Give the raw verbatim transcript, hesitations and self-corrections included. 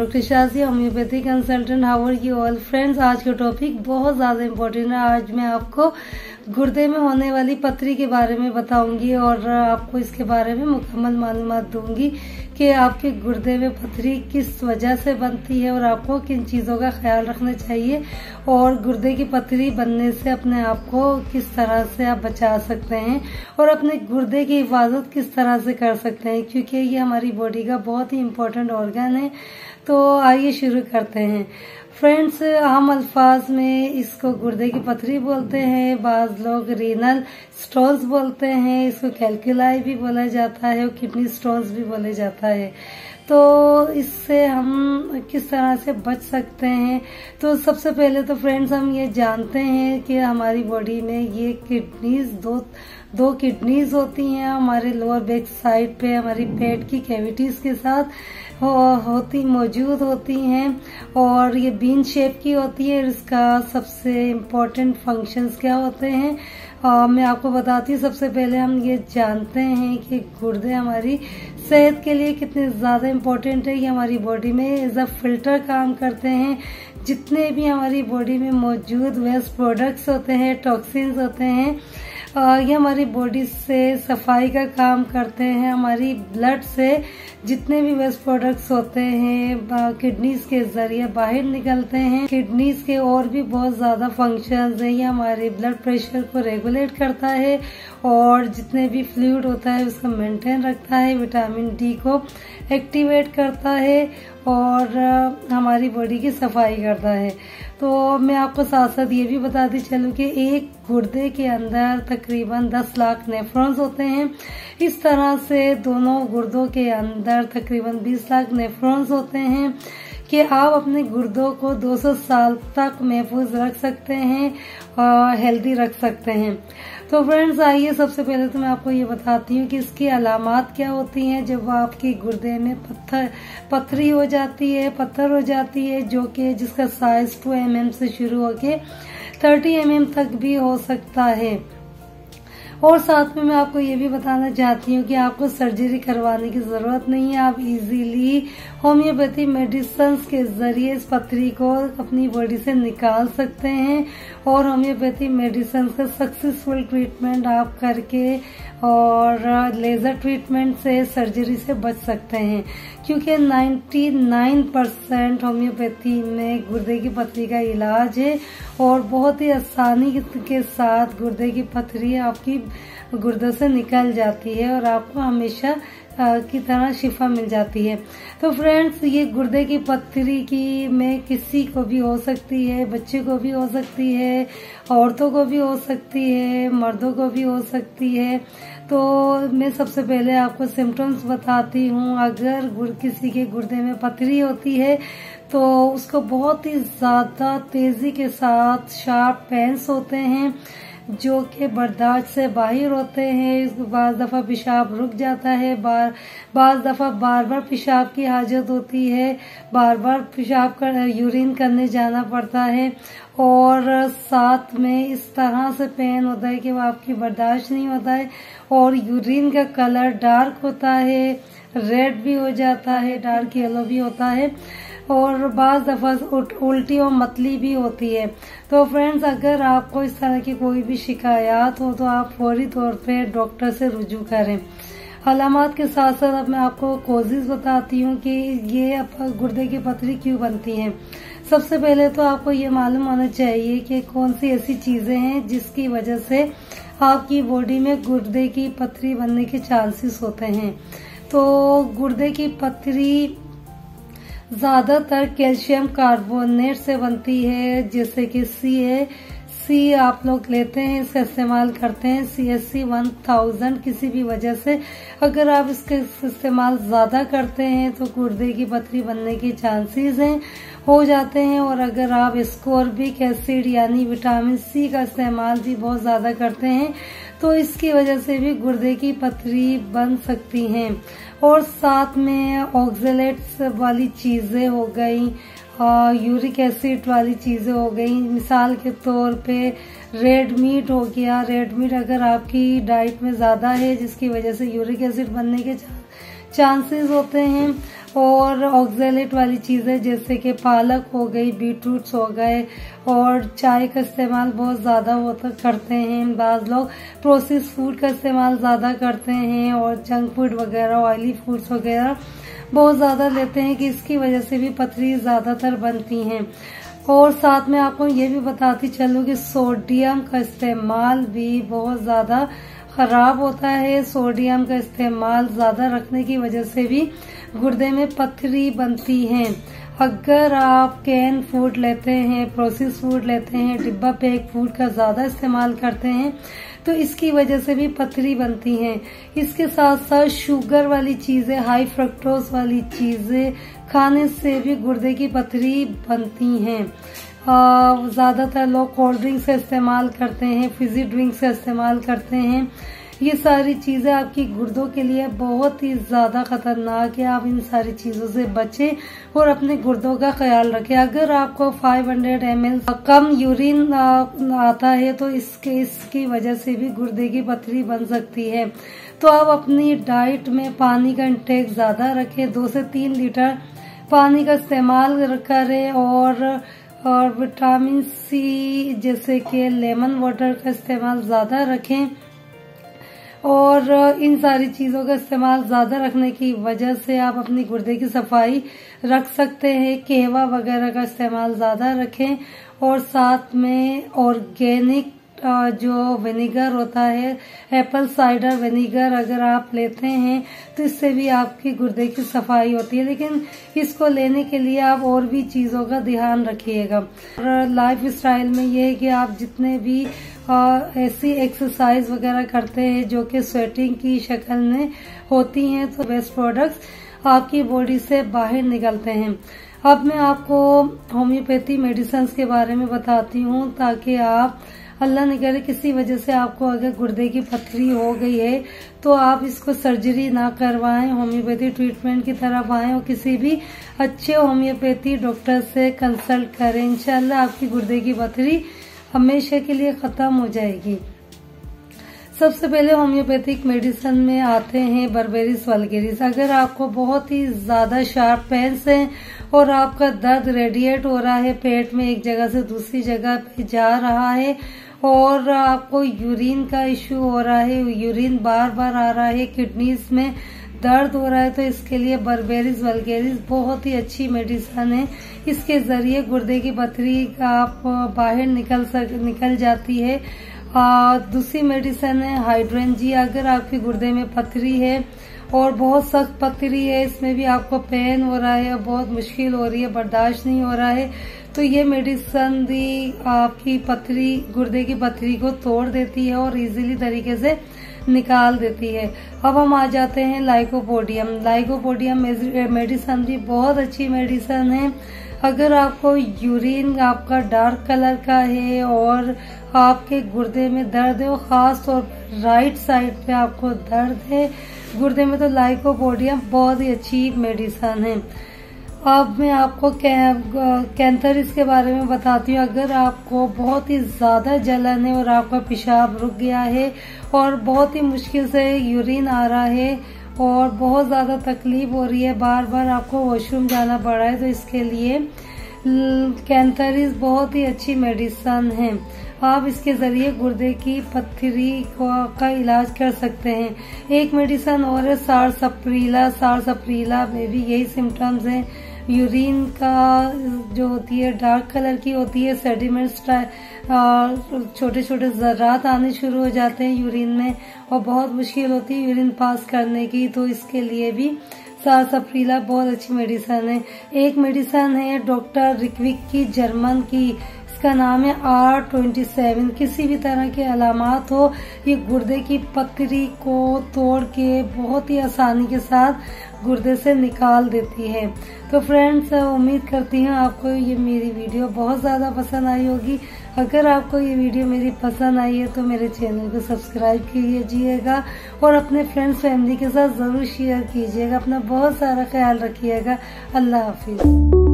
Doctor Shaji, homeopathy consultant. How are you all friends. आज का topic बहुत ज़्यादा इम्पोर्टेंट है। आज मैं आपको गुर्दे में होने वाली पथरी के बारे में बताऊंगी और आपको इसके बारे में मुकम्मल मालूमात दूंगी कि आपके गुर्दे में पथरी किस वजह से बनती है और आपको किन चीज़ों का ख्याल रखना चाहिए और गुर्दे की पथरी बनने से अपने आप को किस तरह से आप बचा सकते हैं और अपने गुर्दे की हिफाजत किस तरह से कर सकते हैं, क्योंकि ये हमारी बॉडी का बहुत ही इम्पोर्टेंट ऑर्गन है। तो आइए शुरू करते हैं फ्रेंड्स। आम अल्फाज में इसको गुर्दे की पथरी बोलते हैं, बाज लोग रीनल स्टोन्स बोलते हैं, इसको कैल्कुलाई भी बोला जाता है और किडनी स्टोन्स भी बोले जाता है। तो इससे हम किस तरह से बच सकते हैं, तो सबसे पहले तो फ्रेंड्स हम ये जानते हैं कि हमारी बॉडी में ये किडनीज दो दो किडनीज होती हैं हमारे लोअर बैक साइड पे, हमारी पेट की कैविटीज के साथ हो, होती मौजूद होती हैं और ये बीन शेप की होती है। इसका सबसे इम्पोर्टेंट फंक्शंस क्या होते हैं आ, मैं आपको बताती हूँ। सबसे पहले हम ये जानते हैं कि गुर्दे हमारी सेहत के लिए कितने ज़्यादा इम्पोर्टेंट है। ये हमारी बॉडी में एज अ फिल्टर काम करते हैं। जितने भी हमारी बॉडी में मौजूद वेस्ट प्रोडक्ट्स होते हैं, टॉक्सिन्स होते हैं, ये हमारी बॉडी से सफाई का काम करते हैं। हमारी ब्लड से जितने भी वेस्ट प्रोडक्ट्स होते हैं किडनीज के जरिए बाहर निकलते हैं। किडनीज के और भी बहुत ज्यादा फंक्शंस हैं। ये हमारे ब्लड प्रेशर को रेगुलेट करता है और जितने भी फ्लूइड होता है उसको मेंटेन रखता है, विटामिन डी को एक्टिवेट करता है और हमारी बॉडी की सफाई करता है। तो मैं आपको साथ साथ ये भी बताती चलूँ कि एक गुर्दे के अंदर तकरीबन दस लाख नेफ्रॉन्स होते हैं। इस तरह से दोनों गुर्दों के अंदर तकरीबन बीस लाख नेफ्रॉन्स होते हैं कि आप अपने गुर्दों को दो सौ साल तक महफूज रख सकते हैं और हेल्दी रख सकते हैं। तो फ्रेंड्स आइए सबसे पहले तो मैं आपको ये बताती हूँ कि इसकी अलामात क्या होती हैं जब आपकी गुर्दे में पत्थर पथरी हो जाती है, पत्थर हो जाती है, जो कि जिसका साइज टू एम एम से शुरू होके थर्टी एम एम तक भी हो सकता है। और साथ में मैं आपको ये भी बताना चाहती हूँ कि आपको सर्जरी करवाने की जरूरत नहीं है। आप इजीली होम्योपैथी मेडिसिन के जरिए इस पथरी को अपनी बॉडी से निकाल सकते हैं और होम्योपैथी मेडिसिन का सक्सेसफुल ट्रीटमेंट आप करके और लेजर ट्रीटमेंट से सर्जरी से बच सकते हैं, क्योंकि निन्यानवे परसेंट होम्योपैथी में गुर्दे की पथरी का इलाज है और बहुत ही आसानी के साथ गुर्दे की पथरी आपकी गुर्दे से निकल जाती है और आपको हमेशा की तरह शिफा मिल जाती है। तो फ्रेंड्स ये गुर्दे की पथरी की में किसी को भी हो सकती है, बच्चे को भी हो सकती है, औरतों को भी हो सकती है, मर्दों को भी हो सकती है। तो मैं सबसे पहले आपको सिम्टम्स बताती हूँ। अगर किसी के गुर्दे में पथरी होती है तो उसको बहुत ही ज्यादा तेजी के साथ शार्प पेन्स होते हैं जो कि बर्दाश्त से बाहर होते हैं। बाज दफा पेशाब रुक जाता है, बार बाज दफा बार बार पेशाब की हाजत होती है, बार बार पेशाब कर यूरिन करने जाना पड़ता है और साथ में इस तरह से पेन होता है कि वो आपकी बर्दाश्त नहीं होता है और यूरिन का कलर डार्क होता है, रेड भी हो जाता है, डार्क येलो भी होता है और बाज दफा उल्टी और मतली भी होती है। तो फ्रेंड्स अगर आपको इस तरह की कोई भी शिकायत हो तो आप फौरी तौर पे डॉक्टर से रुजू करें। अलामात के साथ साथ अब मैं आपको कोजेस बताती हूँ कि ये गुर्दे की पथरी क्यों बनती है। सबसे पहले तो आपको ये मालूम होना चाहिए कि कौन सी ऐसी चीजें हैं जिसकी वजह से आपकी बॉडी में गुर्दे की पथरी बनने के चांसेस होते हैं। तो गुर्दे की पथरी ज्यादातर कैल्शियम कार्बोनेट से बनती है, जैसे कि सी है सी आप लोग लेते हैं, इसका इस्तेमाल करते हैं C S C one thousand. किसी भी वजह से अगर आप इसका इस्तेमाल ज्यादा करते हैं तो गुर्दे की पथरी बनने के चांसेस हैं हो जाते हैं। और अगर आप स्कोर्बिक एसिड यानी विटामिन सी का इस्तेमाल भी बहुत ज्यादा करते हैं तो इसकी वजह से भी गुर्दे की पथरी बन सकती हैं। और साथ में ऑक्जेलेट्स वाली चीजें हो गई, यूरिक एसिड वाली चीजें हो गई, मिसाल के तौर पे रेड मीट हो गया। रेड मीट अगर आपकी डाइट में ज्यादा है जिसकी वजह से यूरिक एसिड बनने के चांसेस होते हैं। और ऑक्जेलेट वाली चीजें जैसे कि पालक हो गई, बीटरूट्स हो गए, और चाय का इस्तेमाल बहुत ज्यादा होता करते हैं। बाज लोग प्रोसेस फूड का इस्तेमाल ज्यादा करते हैं और जंक फूड वगैरह, ऑयली फूड्स वगैरह बहुत ज्यादा लेते हैं कि इसकी वजह से भी पथरी ज्यादातर बनती हैं। और साथ में आपको ये भी बताती चलूं कि सोडियम का इस्तेमाल भी बहुत ज्यादा खराब होता है। सोडियम का इस्तेमाल ज्यादा रखने की वजह से भी गुर्दे में पथरी बनती है। अगर आप कैन फूड लेते हैं, प्रोसेस फूड लेते हैं, डिब्बा पैक फूड का ज्यादा इस्तेमाल करते हैं तो इसकी वजह से भी पथरी बनती है। इसके साथ साथ शुगर वाली चीजें, हाई फ्रक्टोज वाली चीजें खाने से भी गुर्दे की पथरी बनती हैं। ज्यादातर लोग कोल्ड ड्रिंक्स का इस्तेमाल करते हैं, फिजी ड्रिंक्स का इस्तेमाल करते हैं। ये सारी चीजें आपकी गुर्दों के लिए बहुत ही ज्यादा खतरनाक है। आप इन सारी चीजों से बचें और अपने गुर्दों का ख्याल रखें। अगर आपको पाँच सौ एम एल कम यूरिन आता है तो इसके इसकी वजह से भी गुर्दे की पथरी बन सकती है। तो आप अपनी डाइट में पानी का इंटेक ज्यादा रखें, दो से तीन लीटर पानी का इस्तेमाल करें। और और विटामिन सी जैसे कि लेमन वाटर का इस्तेमाल ज्यादा रखें। और इन सारी चीजों का इस्तेमाल ज्यादा रखने की वजह से आप अपनी गुर्दे की सफाई रख सकते हैं। केवा वगैरह का इस्तेमाल ज्यादा रखें। और साथ में ऑर्गेनिक जो विनेगर होता है, एप्पल साइडर विनेगर अगर आप लेते हैं तो इससे भी आपकी गुर्दे की सफाई होती है। लेकिन इसको लेने के लिए आप और भी चीजों का ध्यान रखिएगा। और लाइफ स्टाइल में ये है कि आप जितने भी आ, ऐसी एक्सरसाइज वगैरह करते हैं जो कि स्वेटिंग की शक्ल में होती हैं तो वेस्ट प्रोडक्ट्स आपकी बॉडी से बाहर निकलते हैं। अब मैं आपको होम्योपैथी मेडिसिन के बारे में बताती हूँ ताकि आप अल्लाह न करे किसी वजह से आपको अगर गुर्दे की पथरी हो गई है तो आप इसको सर्जरी ना करवाएं, होम्योपैथी ट्रीटमेंट की तरफ आएं और किसी भी अच्छे होम्योपैथी डॉक्टर से कंसल्ट करें। इंशाल्लाह आपकी गुर्दे की पथरी हमेशा के लिए खत्म हो जाएगी। सबसे पहले होम्योपैथिक मेडिसिन में आते हैं बर्बेरिस वल्गेरिस। अगर आपको बहुत ही ज्यादा शार्प पेन्स है और आपका दर्द रेडिएट हो रहा है, पेट में एक जगह से दूसरी जगह पे जा रहा है और आपको यूरिन का इश्यू हो रहा है, यूरिन बार बार आ रहा है, किडनीज में दर्द हो रहा है, तो इसके लिए बर्बेरिस वल्गेरिस बहुत ही अच्छी मेडिसिन है। इसके जरिए गुर्दे की पथरी आप बाहर निकल सक निकल जाती है। आ, दूसरी मेडिसिन है हाइड्रेंजी। अगर आपके गुर्दे में पथरी है और बहुत सख्त पथरी है, इसमें भी आपको पेन हो रहा है, बहुत मुश्किल हो रही है, बर्दाश्त नहीं हो रहा है, तो ये मेडिसिन भी आपकी पथरी, गुर्दे की पथरी को तोड़ देती है और इजीली तरीके से निकाल देती है। अब हम आ जाते हैं लाइकोपोडियम। लाइकोपोडियम मेडिसिन भी बहुत अच्छी मेडिसिन है। अगर आपको यूरिन आपका डार्क कलर का है और आपके गुर्दे में दर्द है, खास तौर पर राइट साइड पे आपको दर्द है गुर्दे में, तो लाइकोपोडियम बहुत ही अच्छी मेडिसिन है। अब मैं आपको कैंथरिस के बारे में बताती हूँ। अगर आपको बहुत ही ज्यादा जलन है और आपका पेशाब रुक गया है और बहुत ही मुश्किल से यूरिन आ रहा है और बहुत ज्यादा तकलीफ हो रही है, बार बार आपको वॉशरूम जाना पड़ रहा है, तो इसके लिए कैंथरिस बहुत ही अच्छी मेडिसिन है। आप इसके जरिए गुर्दे की पथरी का इलाज कर सकते हैं। एक मेडिसिन और है सारसप्रीला। सारसप्रीला में भी यही सिम्टम्स हैं। यूरिन का जो होती है डार्क कलर की होती है, सेडिमेंट्स, छोटे छोटे जर्रात आने शुरू हो जाते हैं यूरिन में और बहुत मुश्किल होती है यूरिन पास करने की, तो इसके लिए भी सारसप्रीला बहुत अच्छी मेडिसिन है। एक मेडिसिन है डॉक्टर रिक्विक की, जर्मन की, इसका नाम है आर ट्वेंटी सेवन। किसी भी तरह के अलामात हो, ये गुर्दे की पथरी को तोड़ के बहुत ही आसानी के साथ गुर्दे से निकाल देती है। तो फ्रेंड्स, उम्मीद करती हूँ आपको ये मेरी वीडियो बहुत ज़्यादा पसंद आई होगी। अगर आपको ये वीडियो मेरी पसंद आई है तो मेरे चैनल को सब्सक्राइब कीजिएगा और अपने फ्रेंड्स फैमिली के साथ ज़रूर शेयर कीजिएगा। अपना बहुत सारा ख्याल रखिएगा। अल्लाह हाफिज़।